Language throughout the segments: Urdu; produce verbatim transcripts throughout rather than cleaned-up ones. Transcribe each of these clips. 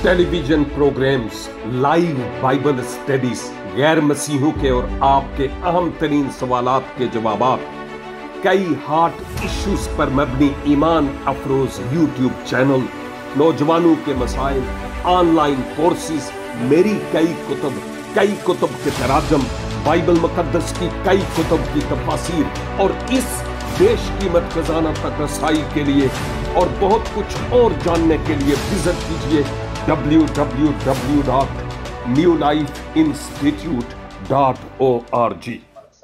Television programs, live Bible studies, गैर मसीहों के और आपके अहम तरीन सवालात के जवाबात, कई हॉट इश्यूज पर मबनी ईमान अफरोज यूट्यूब चैनल, नौजवानों के मसाइल, ऑनलाइन कोर्सेज, मेरी कई कुतुब, कई कुतुब के तराजम, बाइबल मुकद्दस की कई कुतुब की तफासीर और इस बेशकीमत खजाना तक रसाई के लिए और बहुत कुछ और जानने के लिए विजिट कीजिए W W W dot new life institute dot O R G.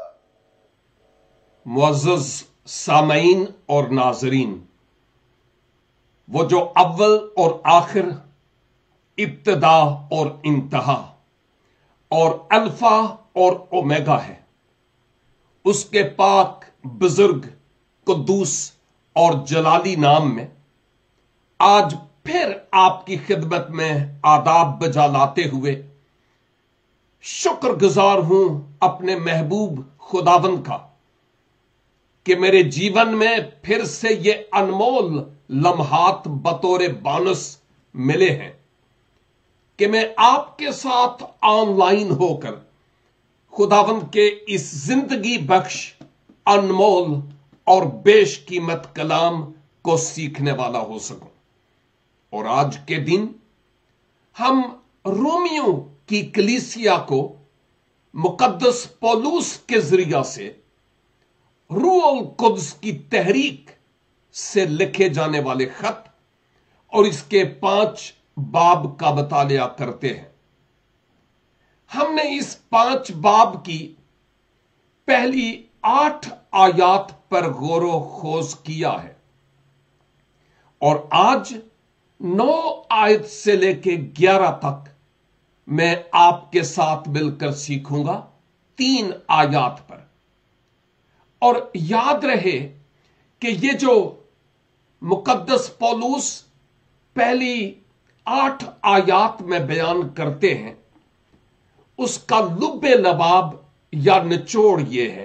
मुअज़्ज़ज़ सामईन और नाज़रीन, वो जो अव्वल और आखिर, इब्तिदा और इंतहा और अल्फा और ओमेगा है, उसके पाक बुजुर्ग कुद्दूस और जलाली नाम में आज फिर आपकी खिदमत में आदाब बजा लाते हुए शुक्रगुजार हूं अपने महबूब खुदावंद का कि मेरे जीवन में फिर से ये अनमोल लम्हात बतौर बोनस मिले हैं कि मैं आपके साथ ऑनलाइन होकर खुदावंद के इस जिंदगी बख्श अनमोल और बेशकीमत कलाम को सीखने वाला हो सकूं। और आज के दिन हम रोमियो की कलीसिया को मुकद्दस पौलुस के जरिया से रूहुल कुद्स की तहरीक से लिखे जाने वाले खत और इसके पांच बाब का बतालिया करते हैं। हमने इस पांच बाब की पहली आठ आयात पर गौरो खोज किया है और आज नौ आयत से लेके ग्यारह तक मैं आपके साथ मिलकर सीखूंगा तीन आयात पर। और याद रहे कि ये जो मुकद्दस पौलुस पहली आठ आयात में बयान करते हैं, उसका लुब्बे लबाब या निचोड़ ये है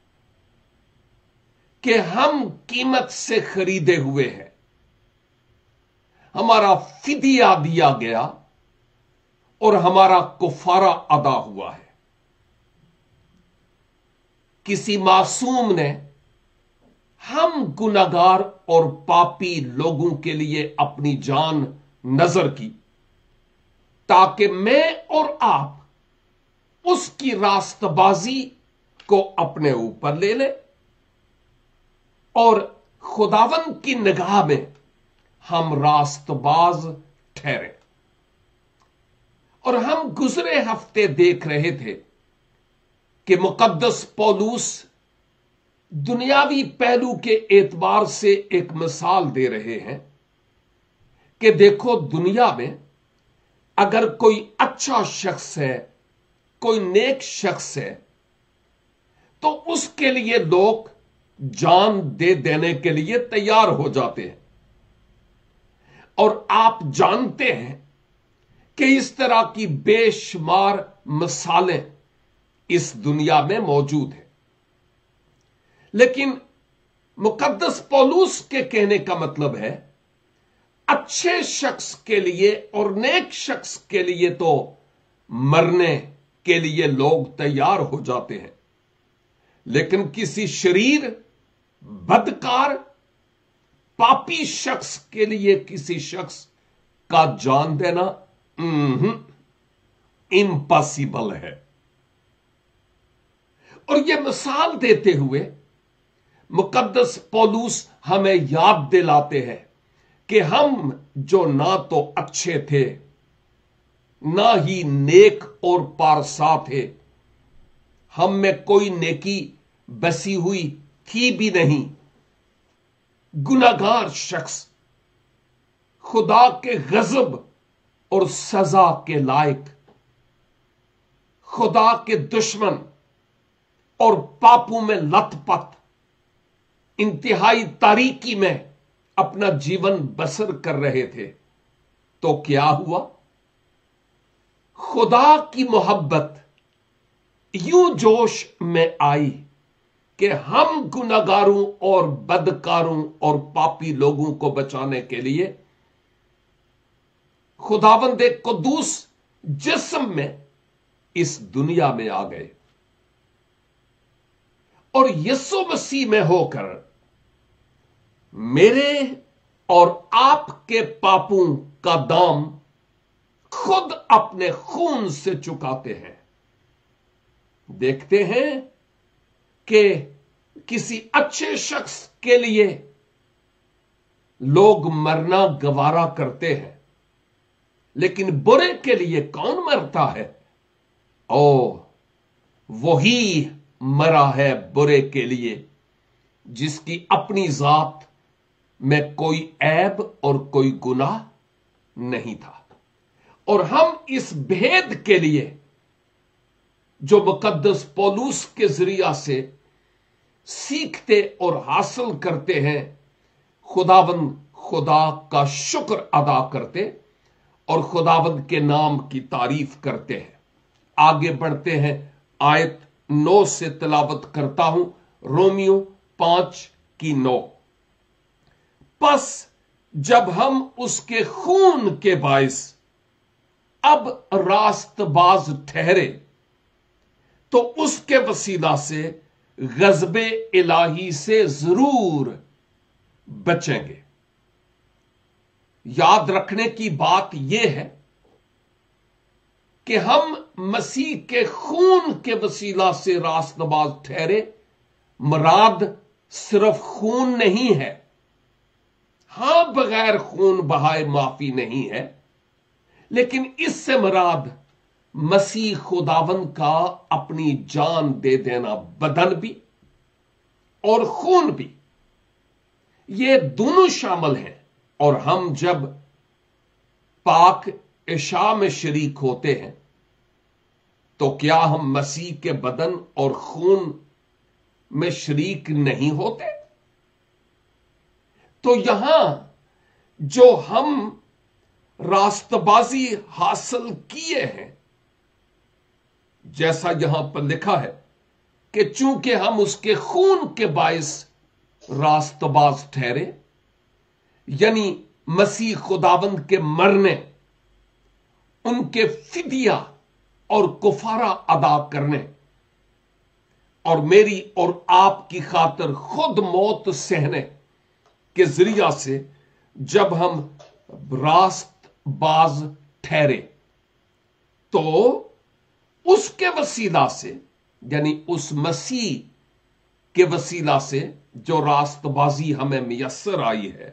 कि हम कीमत से खरीदे हुए हैं, हमारा फिदिया दिया गया और हमारा कुफारा अदा हुआ है। किसी मासूम ने हम गुनाहगार और पापी लोगों के लिए अपनी जान नजर की ताकि मैं और आप उसकी रास्तबाजी को अपने ऊपर ले लें और खुदावंद की निगाह में हम रास्तबाज ठहरे। और हम गुजरे हफ्ते देख रहे थे कि मुकद्दस पौलुस दुनियावी पहलू के एतबार से एक मिसाल दे रहे हैं कि देखो, दुनिया में अगर कोई अच्छा शख्स है, कोई नेक शख्स है, तो उसके लिए लोग जान दे देने के लिए तैयार हो जाते हैं। और आप जानते हैं कि इस तरह की बेशुमार मिसालें इस दुनिया में मौजूद हैं। लेकिन मुकद्दस पौलुस के कहने का मतलब है, अच्छे शख्स के लिए और नेक शख्स के लिए तो मरने के लिए लोग तैयार हो जाते हैं, लेकिन किसी शरीर, बदकार, पापी शख्स के लिए किसी शख्स का जान देना इम्पॉसिबल है। और यह मिसाल देते हुए मुकद्दस पौलुस हमें याद दिलाते हैं कि हम जो ना तो अच्छे थे, ना ही नेक और पारसा थे, हम में कोई नेकी बसी हुई थी भी नहीं, गुनाहगार शख्स, खुदा के गजब और सजा के लायक, खुदा के दुश्मन और पापों में लथपथ, इंतहाई तारीकी में अपना जीवन बसर कर रहे थे। तो क्या हुआ? खुदा की मोहब्बत यूं जोश में आई कि हम गुनाहगारों और बदकारों और पापी लोगों को बचाने के लिए खुदावंद कुद्दूस जिस्म में इस दुनिया में आ गए और यीशु मसीह में होकर मेरे और आपके पापों का दाम खुद अपने खून से चुकाते हैं। देखते हैं कि किसी अच्छे शख्स के लिए लोग मरना गवारा करते हैं, लेकिन बुरे के लिए कौन मरता है? ओ, वही मरा है बुरे के लिए जिसकी अपनी जात में कोई ऐब और कोई गुनाह नहीं था। और हम इस भेद के लिए जो मुकद्दस पौलुस के जरिया से सीखते और हासिल करते हैं, खुदावंद खुदा का शुक्र अदा करते और खुदावंद के नाम की तारीफ करते हैं। आगे बढ़ते हैं, आयत नौ से तिलावत करता हूं, रोमियो पांच की नौ। बस जब हम उसके खून के बायस अब रास्तबाज ठहरे तो उसके वसीला से गज़बे इलाही से जरूर बचेंगे। याद रखने की बात यह है कि हम मसीह के खून के वसीला से रास्तबाज ठहरे। मुराद सिर्फ खून नहीं है, हां बगैर खून बहाए माफी नहीं है, लेकिन इससे मुराद मसीह खुदावंद का अपनी जान दे देना, बदन भी और खून भी, ये दोनों शामिल हैं। और हम जब पाक इशा में शरीक होते हैं तो क्या हम मसीह के बदन और खून में शरीक नहीं होते? तो यहां जो हम रास्तबाजी हासिल किए हैं, जैसा यहां पर लिखा है कि चूंकि हम उसके खून के बायस रास्तबाज ठहरे, यानी मसीह खुदावंद के मरने, उनके फिदिया और कुफारा अदा करने और मेरी और आपकी खातिर खुद मौत सहने के जरिया से जब हम रास्तबाज ठहरे तो उसके वसीला से, यानी उस मसीह के वसीला से जो रास्तबाजी हमें मुयस्सर आई है,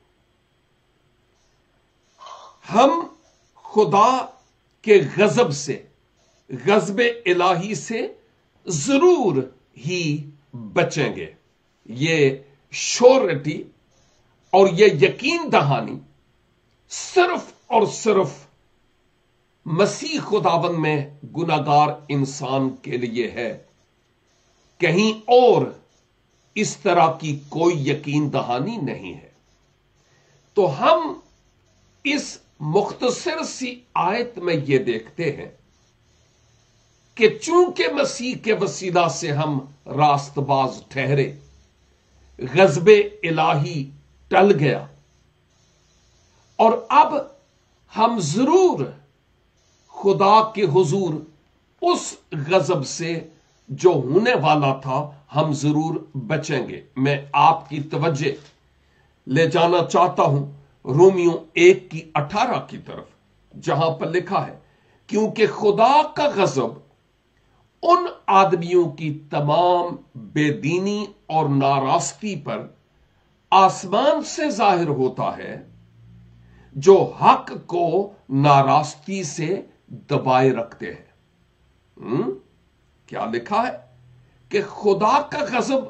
हम खुदा के गजब से, गजबे इलाही से जरूर ही बचेंगे। ये श्योरिटी और ये यकीन दहानी सिर्फ और सिर्फ मसीह खुदावंद में गुनाहगार इंसान के लिए है। कहीं और इस तरह की कोई यकीन दहानी नहीं है। तो हम इस मुख्तसर सी आयत में यह देखते हैं कि चूंकि मसीह के वसीला से हम रास्तबाज ठहरे, गज़बे इलाही टल गया और अब हम जरूर खुदा के हुजूर उस गजब से जो होने वाला था, हम जरूर बचेंगे। मैं आपकी तवज्जो ले जाना चाहता हूं रोमियो एक की अठारह की तरफ, जहां पर लिखा है, क्योंकि खुदा का गजब उन आदमियों की तमाम बेदीनी और नाराजगी पर आसमान से जाहिर होता है जो हक को नाराजगी से दबाए रखते हैं। हुँ? क्या लिखा है कि खुदा का गजब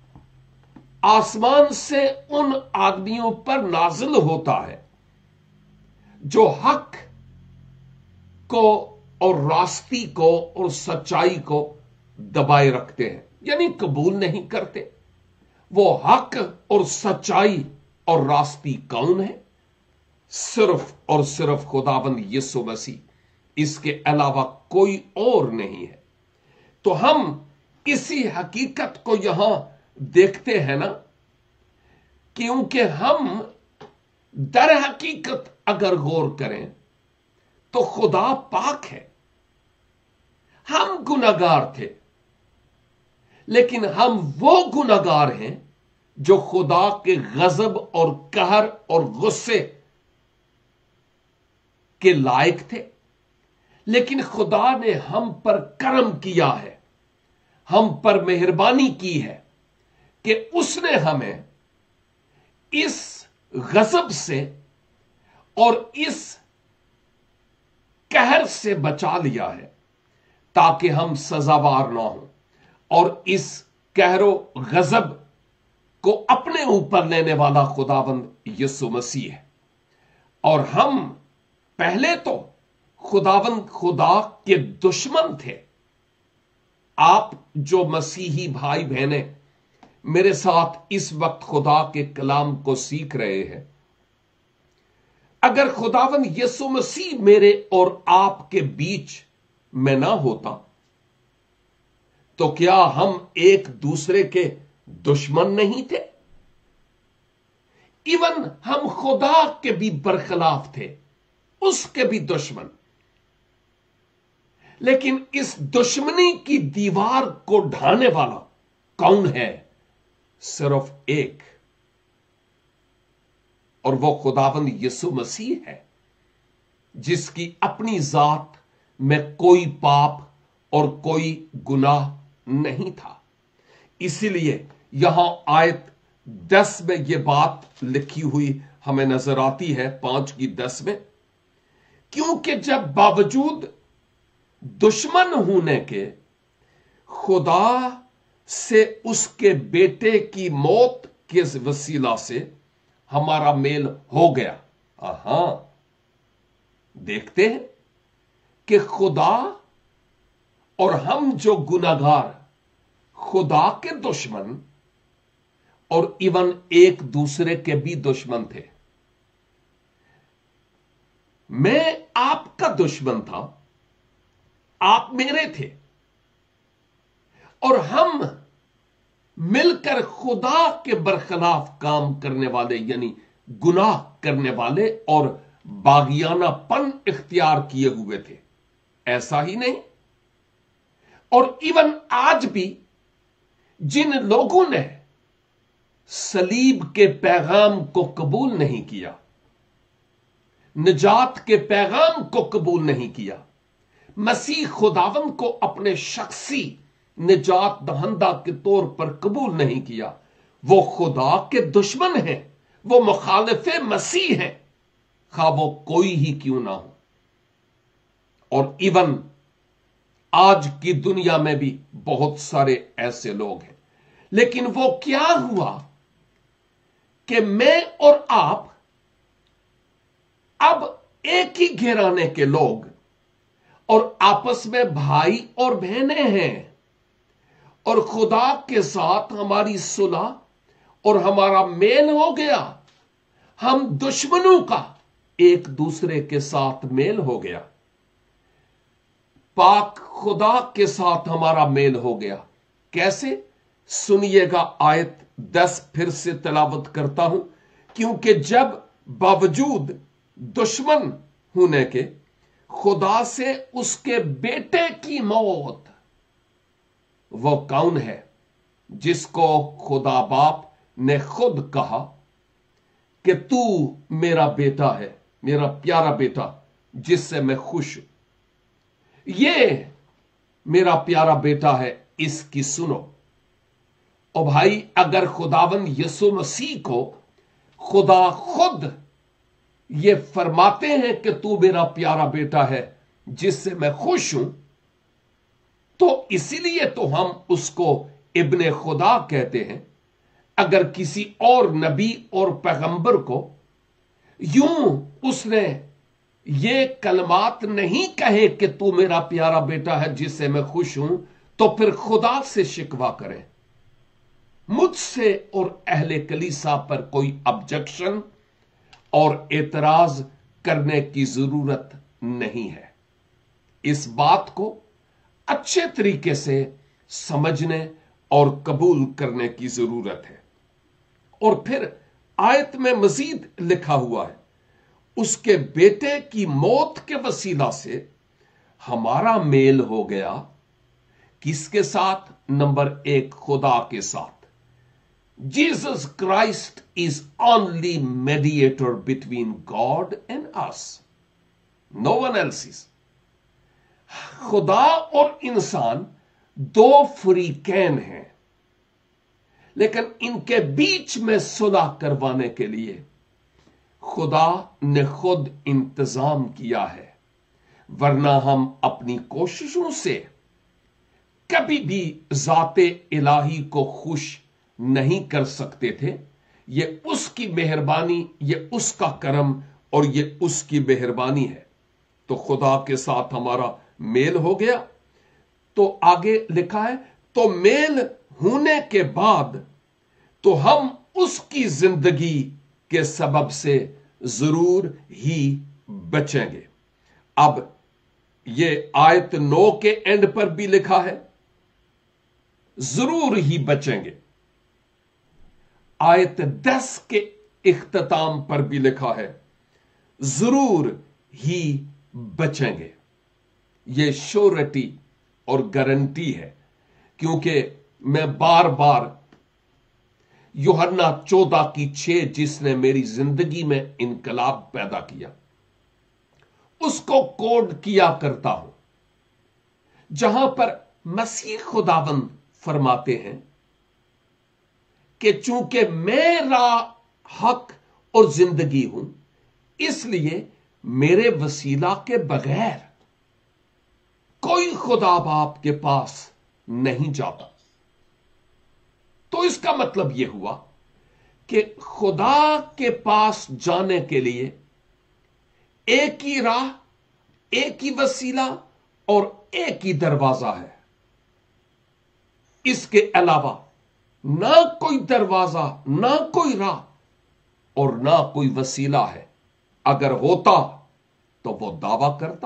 आसमान से उन आदमियों पर नाजिल होता है जो हक को और रास्ती को और सच्चाई को दबाए रखते हैं, यानी कबूल नहीं करते। वो हक और सच्चाई और रास्ती कौन है? सिर्फ और सिर्फ खुदावंद यीशु मसीह, इसके अलावा कोई और नहीं है। तो हम इसी हकीकत को यहां देखते हैं ना, क्योंकि हम दर हकीकत अगर गौर करें تو خدا پاک ہے. ہم گناہگار تھے، لیکن ہم وہ گناہگار ہیں جو خدا کے غضب اور قہر اور غصے کے لائق تھے. لیکن خدا نے ہم پر کرم کیا ہے، ہم پر مہربانی کی ہے کہ اس نے ہمیں اس غضب سے اور اس قہر سے بچا لیا ہے تاکہ ہم سزاوار نہ ہوں، اور اس قہر و غضب کو اپنے اوپر لینے والا خداوند یسوع مسیح ہے. اور ہم پہلے تو خداوند خدا کے دشمن تھے. آپ جو مسیحی بھائی بہنیں میرے ساتھ اس وقت خدا کے کلام کو سیکھ رہے ہیں، اگر خداوند یسوع مسیح میرے اور آپ کے بیچ میں نہ ہوتا تو کیا ہم ایک دوسرے کے دشمن نہیں تھے؟ ایون ہم خدا کے بھی برخلاف تھے، اس کے بھی دشمن. لیکن اس دشمنی کی دیوار کو ڈھانے والا کون ہے؟ صرف ایک، اور وہ خداوند یسوع مسیح ہے، جس کی اپنی ذات میں کوئی پاپ اور کوئی گناہ نہیں تھا. اسی لیے یہاں آیت دس میں یہ بات لکھی ہوئی ہمیں نظر آتی ہے، پانچ کی دس میں، کیونکہ جب باوجود دشمن ہونے کے خدا سے اس کے بیٹے کی موت کے وسیلہ سے ہمارا میل ہو گیا. ہاں، دیکھتے ہیں کہ خدا اور ہم جو گناہگار، خدا کے دشمن اور ایون ایک دوسرے کے بھی دشمن تھے. میں آپ کا دشمن تھا، آپ میرے تھے، اور ہم مل کر خدا کے برخلاف کام کرنے والے، یعنی گناہ کرنے والے اور باغیانہ پن اختیار کیے ہوئے تھے. ایسا ہی نہیں، اور ایون آج بھی جن لوگوں نے صلیب کے پیغام کو قبول نہیں کیا، نجات کے پیغام کو قبول نہیں کیا، مسیح خداوند کو اپنے شخصی نجات دہندہ کے طور پر قبول نہیں کیا، وہ خدا کے دشمن ہیں، وہ مخالف مسیح ہیں، خواہ وہ کوئی ہی کیوں نہ ہو. اور ایون آج کی دنیا میں بھی بہت سارے ایسے لوگ ہیں. لیکن وہ کیا ہوا کہ میں اور آپ اب ایک ہی گھرانے کے لوگ اور آپس میں بھائی اور بہنیں ہیں، اور خدا کے ساتھ ہماری صلح اور ہمارا میل ہو گیا. ہم دشمنوں کا ایک دوسرے کے ساتھ میل ہو گیا. پاک خدا کے ساتھ ہمارا میل ہو گیا. کیسے؟ سنیے گا، آیت دس پھر سے تلاوت کرتا ہوں. کیونکہ جب باوجود دشمن ہونے کے خدا سے اس کے بیٹے کی موت، وہ کون ہے جس کو خدا باپ نے خود کہا کہ تو میرا بیٹا ہے، میرا پیارا بیٹا جس سے میں خوش ہوں، یہ میرا پیارا بیٹا ہے، اس کی سنو. او بھائی، اگر خداوند یسوع مسیح کو خدا خود یہ فرماتے ہیں کہ تو میرا پیارا بیٹا ہے جس سے میں خوش ہوں، تو اسی لیے تو ہم اس کو ابن خدا کہتے ہیں. اگر کسی اور نبی اور پیغمبر کو یوں اس نے یہ کلمات نہیں کہے کہ تو میرا پیارا بیٹا ہے جس سے میں خوش ہوں، تو پھر خدا سے شکوہ کریں. مجھ سے اور اہل کلیسا پر کوئی آبجیکشن اور اعتراض کرنے کی ضرورت نہیں ہے. اس بات کو اچھے طریقے سے سمجھنے اور قبول کرنے کی ضرورت ہے. اور پھر آیت میں مزید لکھا ہوا ہے، اس کے بیٹے کی موت کے وسیلہ سے ہمارا میل ہو گیا کس کے ساتھ؟ نمبر ایک، خدا کے ساتھ. Jesus Christ is only mediator between God and us. No one else is. خدا اور انسان دو فریقین ہیں، لیکن ان کے بیچ میں صلح کروانے کے لیے خدا نے خود انتظام کیا ہے، ورنہ ہم اپنی کوششوں سے کبھی بھی ذات الہی کو خوش نہیں کر سکتے تھے. یہ اس کی مہربانی، یہ اس کا کرم اور یہ اس کی مہربانی ہے. تو خدا کے ساتھ ہمارا میل ہو گیا. تو آگے لکھا ہے تو میل ہونے کے بعد تو ہم اس کی زندگی کے سبب سے ضرور ہی بچیں گے. اب یہ آیت نو کے اینڈ پر بھی لکھا ہے ضرور ہی بچیں گے. آیت دس کے اختتام پر بھی لکھا ہے ضرور ہی بچیں گے. یہ شورٹی اور گارنٹی ہے، کیونکہ میں بار بار یوحنا چودہ کی چھ جس نے میری زندگی میں انقلاب پیدا کیا اس کو کوڈ کیا کرتا ہوں، جہاں پر مسیح خداوند فرماتے ہیں کہ چونکہ میں راہ، حق اور زندگی ہوں، اس لیے میرے وسیلہ کے بغیر کوئی خدا باپ کے پاس نہیں جاتا. تو اس کا مطلب یہ ہوا کہ خدا کے پاس جانے کے لیے ایک ہی راہ، ایک ہی وسیلہ اور ایک ہی دروازہ ہے. اس کے علاوہ نہ کوئی دروازہ، نہ کوئی راہ اور نہ کوئی وسیلہ ہے. اگر ہوتا تو وہ دعویٰ کرتا.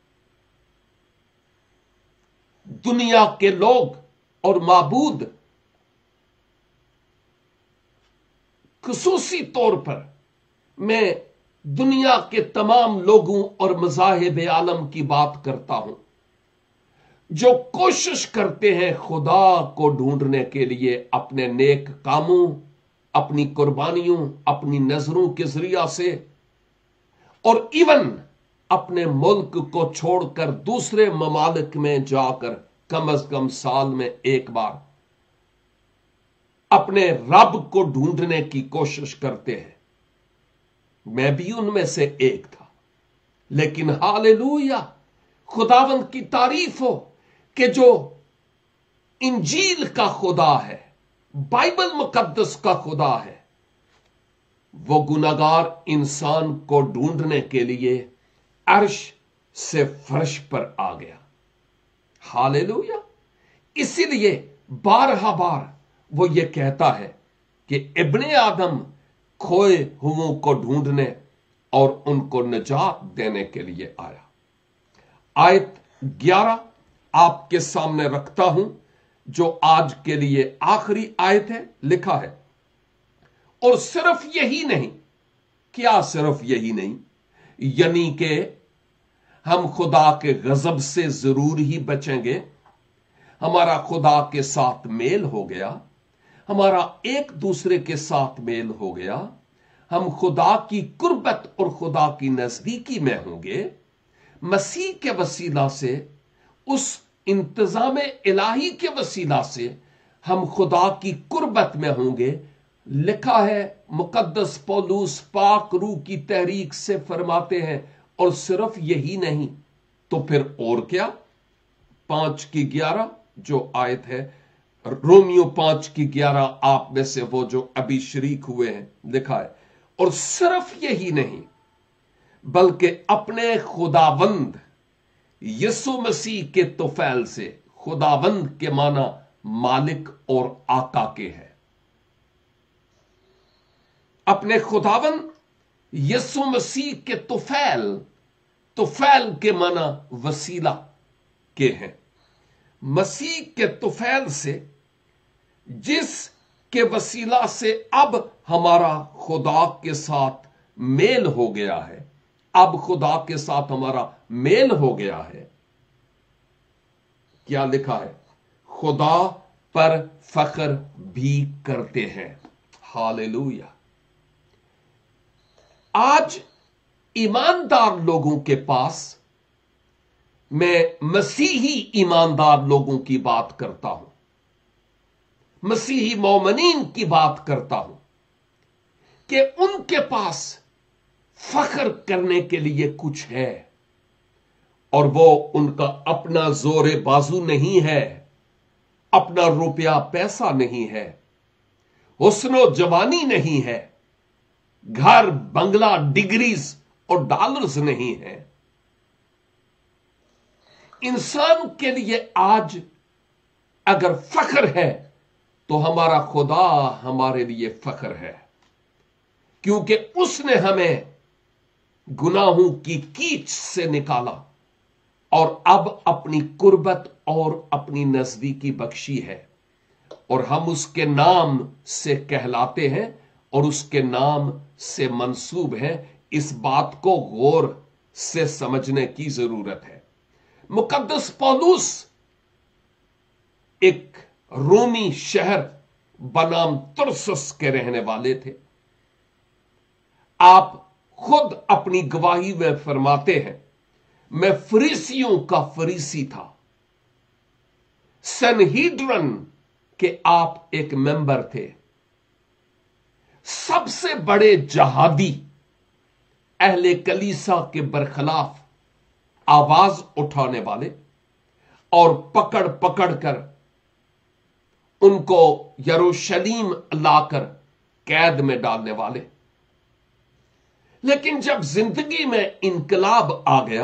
دنیا کے لوگ اور معبود خصوصی طور پر میں دنیا کے تمام لوگوں اور مذاہب عالم کی بات کرتا ہوں جو کوشش کرتے ہیں خدا کو ڈھونڈنے کے لیے اپنے نیک کاموں، اپنی قربانیوں، اپنی نظروں کے ذریعہ سے، اور ایون اپنے ملک کو چھوڑ کر دوسرے ممالک میں جا کر کم از کم سال میں ایک بار اپنے رب کو ڈھونڈنے کی کوشش کرتے ہیں. میں بھی ان میں سے ایک تھا. لیکن ہاللویا، خداوند کی تعریف ہو کہ جو انجیل کا خدا ہے، بائبل مقدس کا خدا ہے، وہ گناہگار انسان کو ڈھونڈنے کے لیے عرش سے فرش پر آ گیا. ہاللویا. اسی لیے بارہا بار وہ یہ کہتا ہے کہ ابن آدم کھوئے ہووں کو ڈھونڈنے اور ان کو نجات دینے کے لیے آیا. آیت گیارہ آپ کے سامنے رکھتا ہوں جو آج کے لیے آخری آیت ہے. لکھا ہے اور صرف یہی نہیں. کیا صرف یہی نہیں؟ یعنی کہ ہم خدا کے غضب سے ضرور ہی بچیں گے. ہمارا خدا کے ساتھ میل ہو گیا، ہمارا ایک دوسرے کے ساتھ میل ہو گیا، ہم خدا کی قربت اور خدا کی نزدیکی میں ہوں گے. مسیح کے وسیلہ سے، اس انتظام الہی کے وسیلہ سے ہم خدا کی قربت میں ہوں گے. لکھا ہے مقدس پولوس پاک روح کی تحریک سے فرماتے ہیں اور صرف یہی نہیں تو پھر اور کیا؟ پانچ کی گیارہ جو آیت ہے، رومیو پانچ کی گیارہ، آپ میں سے وہ جو ابھی شریک ہوئے ہیں، لکھا ہے اور صرف یہی نہیں بلکہ اپنے خداوند یسوع مسیح کے طفیل سے. خداوند کے معنی مالک اور آقا کے ہے. اپنے خداوند یسوع مسیح کے طفیل، طفیل کے معنی وسیلہ کے ہیں. مسیح کے طفیل سے، جس کے وسیلہ سے اب ہمارا خدا کے ساتھ میل ہو گیا ہے، اب خدا کے ساتھ ہمارا میل ہو گیا ہے. کیا لکھا ہے؟ خدا پر فخر بھی کرتے ہیں. ہاللویا. آج ایماندار لوگوں کے پاس، میں مسیحی ایماندار لوگوں کی بات کرتا ہوں، مسیحی مومنین کی بات کرتا ہوں، کہ ان کے پاس فخر کرنے کے لیے کچھ ہے، اور وہ ان کا اپنا زور بازو نہیں ہے، اپنا روپیہ پیسہ نہیں ہے، حسن و جوانی نہیں ہے، گھر بنگلہ ڈگریز اور ڈالرز نہیں ہے. انسان کے لیے آج اگر فخر ہے تو ہمارا خدا ہمارے لیے فخر ہے، کیونکہ اس نے ہمیں گناہوں کی کیچ سے نکالا اور اب اپنی قربت اور اپنی نزدیکی بخشی ہے، اور ہم اس کے نام سے کہلاتے ہیں اور اس کے نام سے منسوب ہیں. اس بات کو غور سے سمجھنے کی ضرورت ہے. مقدس پولس ایک رومی شہر بنام ترسس کے رہنے والے تھے. آپ خود اپنی گواہی میں فرماتے ہیں، میں فریسیوں کا فریسی تھا، سنہیڈرن کے آپ ایک ممبر تھے، سب سے بڑے جہادی، اہل کلیسا کے برخلاف آواز اٹھانے والے اور پکڑ پکڑ کر ان کو یروشلیم لا کر قید میں ڈالنے والے. لیکن جب زندگی میں انقلاب آ گیا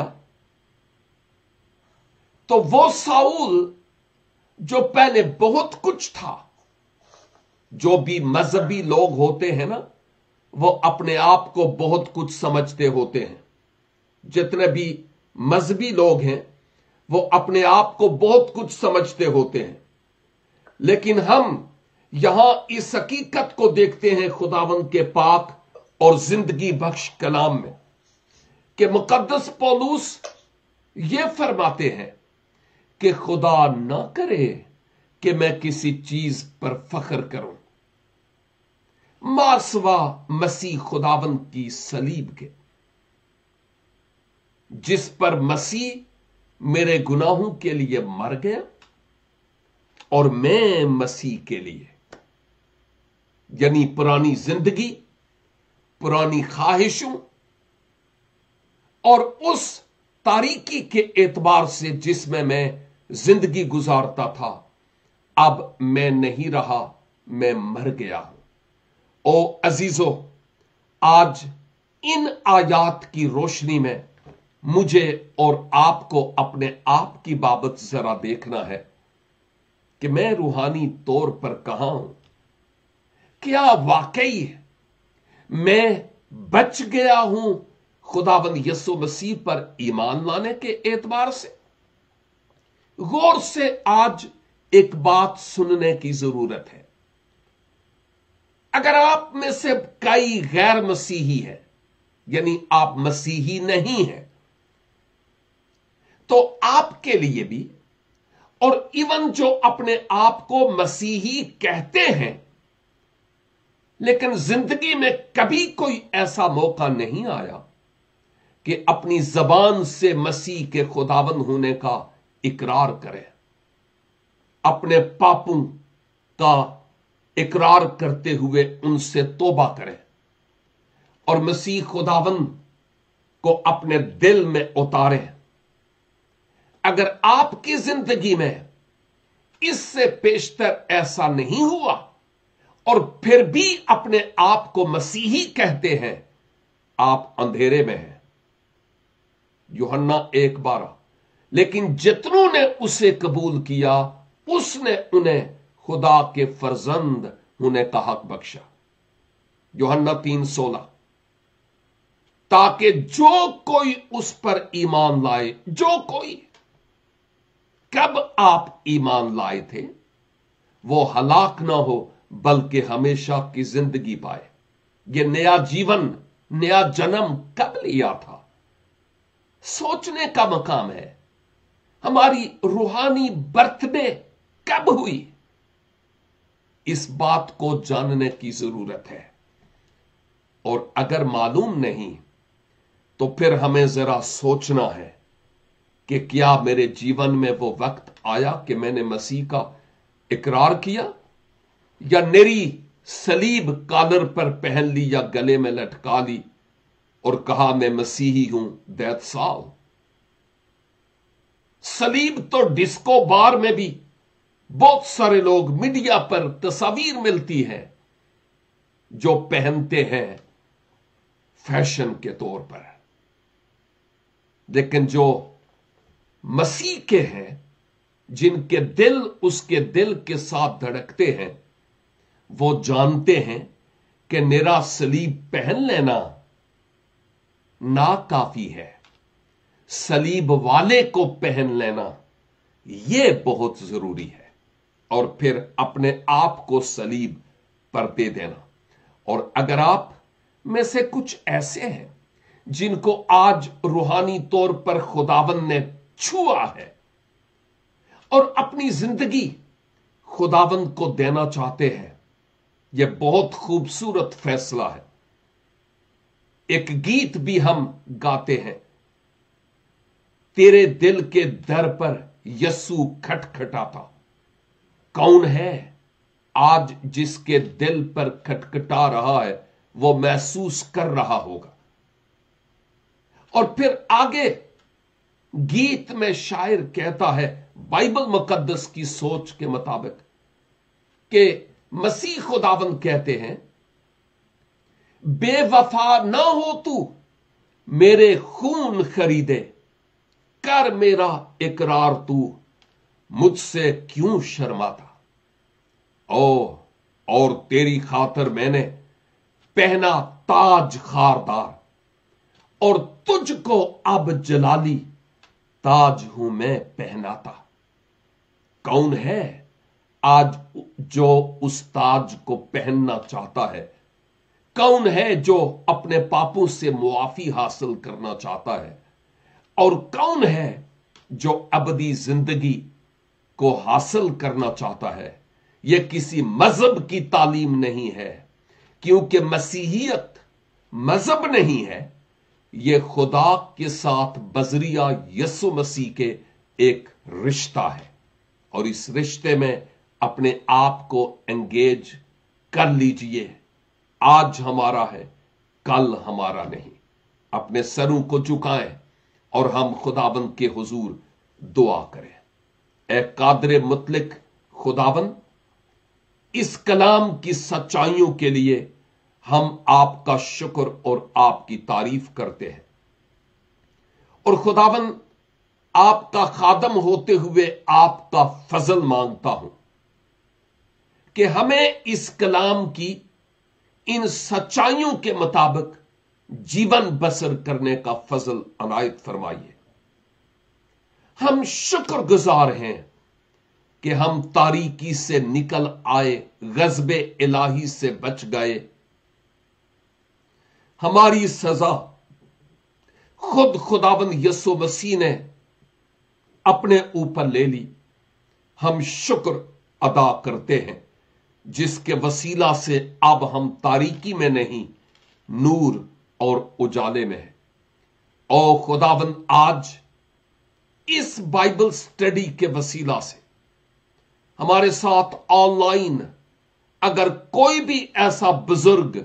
تو وہ ساؤل جو پہلے بہت کچھ تھا، جو بھی مذہبی لوگ ہوتے ہیں نا، وہ اپنے آپ کو بہت کچھ سمجھتے ہوتے ہیں. جتنے بھی مذہبی لوگ ہیں وہ اپنے آپ کو بہت کچھ سمجھتے ہوتے ہیں، لیکن ہم یہاں اس حقیقت کو دیکھتے ہیں خداوند کے پاک اور زندگی بخش کلام میں، کہ مقدس پولس یہ فرماتے ہیں کہ خدا نہ کرے کہ میں کسی چیز پر فخر کروں ما سوا مسیح خداوند کی صلیب کے، جس پر مسیح میرے گناہوں کے لیے مر گیا اور میں مسیح کے لیے. یعنی پرانی زندگی، پرانی خواہشوں اور اس تاریکی کے اعتبار سے جس میں میں زندگی گزارتا تھا، اب میں نہیں رہا، میں مر گیا ہوں. او عزیزو، آج ان آیات کی روشنی میں مجھے اور آپ کو اپنے آپ کی بابت ذرا دیکھنا ہے کہ میں روحانی طور پر کہاں ہوں. کیا واقعی میں بچ گیا ہوں خداوند یسوع مسیح پر ایمان لانے کے اعتبار سے؟ غور سے آج ایک بات سننے کی ضرورت ہے. اگر آپ میں سے کئی غیر مسیحی ہے، یعنی آپ مسیحی نہیں ہیں، تو آپ کے لیے بھی، اور ایون جو اپنے آپ کو مسیحی کہتے ہیں لیکن زندگی میں کبھی کوئی ایسا موقع نہیں آیا کہ اپنی زبان سے مسیح کے خداوند ہونے کا اقرار کرے، اپنے پاپوں کا اقرار کرتے ہوئے ان سے توبہ کرے اور مسیح خداوند کو اپنے دل میں اتارے. اگر آپ کی زندگی میں اس سے پیشتر ایسا نہیں ہوا اور پھر بھی اپنے آپ کو مسیحی کہتے ہیں، آپ اندھیرے میں ہیں. یوحنا ایک بارہ. لیکن جتنوں نے اسے قبول کیا اس نے انہیں خدا کے فرزند ہونے کا حق بخشا. یوحنا تین سولہ. تاکہ جو کوئی اس پر ایمان لائے، جو کوئی، کب آپ ایمان لائے تھے، وہ ہلاک نہ ہو بلکہ ہمیشہ کی زندگی پائے. یہ نیا جیون، نیا جنم کب لیا تھا؟ सोचने का मकाम है। हमारी रूहानी बर्थडे कब हुई, इस बात को जानने की जरूरत है। और अगर मालूम नहीं तो फिर हमें जरा सोचना है कि क्या मेरे जीवन में वो वक्त आया कि मैंने मसीह का इकरार किया, या मेरी सलीब कॉलर पर पहन ली या गले में लटका ली और कहा मैं मसीही हूं, दैट्स ऑल। सलीब तो डिस्को बार में भी बहुत सारे लोग, मीडिया पर तस्वीर मिलती है, जो पहनते हैं फैशन के तौर पर। लेकिन जो मसीह के हैं, जिनके दिल उसके दिल के साथ धड़कते हैं, वो जानते हैं कि निरा सलीब पहन लेना ना काफी है, सलीब वाले को पहन लेना यह बहुत जरूरी है। और फिर अपने आप को सलीब पर दे देना। और अगर आप में से कुछ ऐसे हैं जिनको आज रूहानी तौर पर खुदावन ने छुआ है और अपनी जिंदगी खुदावन को देना चाहते हैं, यह बहुत खूबसूरत फैसला है। एक गीत भी हम गाते हैं, तेरे दिल के दर पर यस्सु खटखटाता। कौन है आज जिसके दिल पर खटखटा रहा है, वो महसूस कर रहा होगा। और फिर आगे गीत में शायर कहता है, बाइबल मुकद्दस की सोच के मुताबिक, कि मसीह खुदावन कहते हैं, बेवफा ना हो तू मेरे खून खरीदे, कर मेरा इकरार तू मुझसे क्यों शर्माता। ओ और तेरी खातर मैंने पहना ताज खारदार, और तुझको अब जलाली ताज हूं मैं पहनाता। कौन है आज जो उस ताज को पहनना चाहता है? कौन है जो अपने पापों से मुआफी हासिल करना चाहता है? और कौन है जो अबदी जिंदगी को हासिल करना चाहता है? यह किसी मजहब की तालीम नहीं है, क्योंकि मसीहियत मजहब नहीं है, यह खुदा के साथ बजरिया यीशु मसीह के एक रिश्ता है। और इस रिश्ते में अपने आप को एंगेज कर लीजिए। आज हमारा है, कल हमारा नहीं। अपने सरों को झुकाएं और हम खुदाबंद के हुजूर दुआ करें। ए कादरे मुतलिक खुदाबंद, इस कलाम की सच्चाइयों के लिए हम आपका शुक्र और आपकी तारीफ करते हैं। और खुदाबंद, आपका खादम होते हुए आपका फजल मांगता हूं कि हमें इस कलाम की इन सच्चाइयों के मुताबिक जीवन बसर करने का फजल अनायत फरमाइए। हम शुक्रगुजार हैं कि हम तारीकी से निकल आए, गज़बे इलाही से बच गए। हमारी सजा खुद खुदावंद यीशु मसीह ने अपने ऊपर ले ली। हम शुक्र अदा करते हैं, जिसके वसीला से अब हम तारीकी में नहीं, नूर और उजाले में है। और खुदावंद, आज इस बाइबल स्टडी के वसीला से हमारे साथ ऑनलाइन अगर कोई भी ऐसा बुजुर्ग,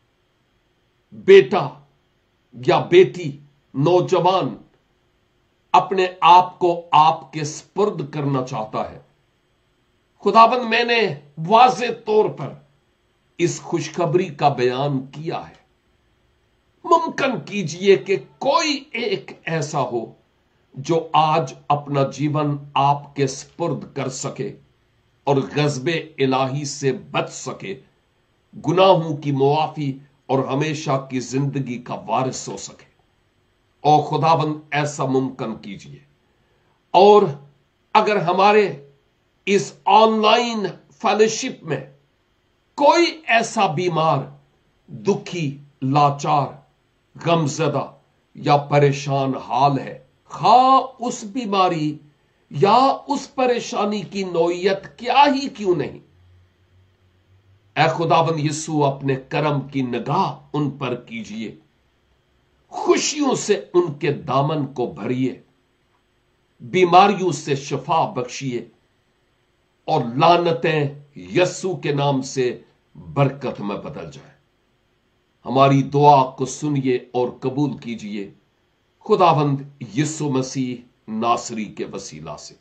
बेटा या बेटी, नौजवान अपने आप को आपके स्पुर्द करना चाहता है, खुदाबंद, मैंने वाज़े तौर पर इस खुशखबरी का बयान किया है। मुमकिन कीजिए कि कोई एक ऐसा हो जो आज अपना जीवन आपके स्पुर्द कर सके और गज़बे इलाही से बच सके, गुनाहों की मुआफी और हमेशा की जिंदगी का वारिस हो सके। और खुदाबंद, ऐसा मुमकिन कीजिए। और अगर हमारे इस ऑनलाइन फेलोशिप में कोई ऐसा बीमार, दुखी, लाचार, गमजदा یا پریشان حال ہے، خواہ اس بیماری یا اس پریشانی کی نوعیت کیا ہی کیوں نہیں، اے خداوند یسوع اپنے کرم کی نگاہ ان پر کیجئے، خوشیوں سے ان کے دامن کو بھریے، بیماریوں سے شفا بخشیے، اور لعنتیں یسوع کے نام سے برکت میں بدل جائیں۔ ہماری دعا کو سنیے اور قبول کیجئے، خداوند یسوع مسیح ناصری کے وسیلہ سے،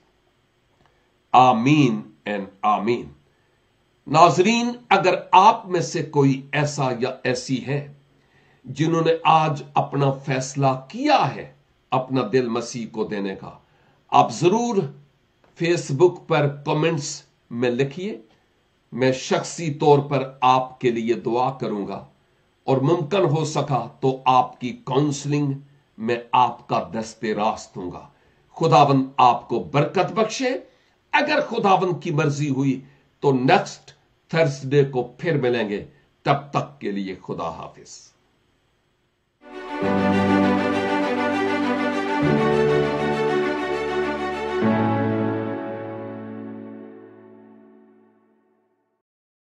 آمین این آمین۔ ناظرین، اگر آپ میں سے کوئی ایسا یا ایسی ہے جنہوں نے آج اپنا فیصلہ کیا ہے اپنا دل مسیح کو دینے کا، آپ ضرور فیس بک پر کمنٹس میں لکھیے، میں شخصی طور پر آپ کے لیے دعا کروں گا، اور ممکن ہو سکا تو آپ کی کاؤنسلنگ میں آپ کا دست راست ہوں گا۔ خداوند آپ کو برکت بخشے۔ اگر خداوند کی مرضی ہوئی تو نیکسٹ تھرسڈے کو پھر ملیں گے، تب تک کے لیے خدا حافظ۔